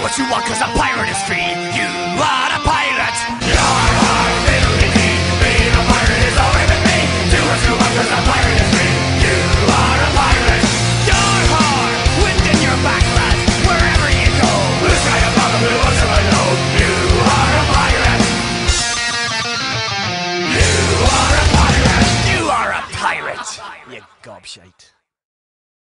what you want, cause a pirate is free. You are a pirate.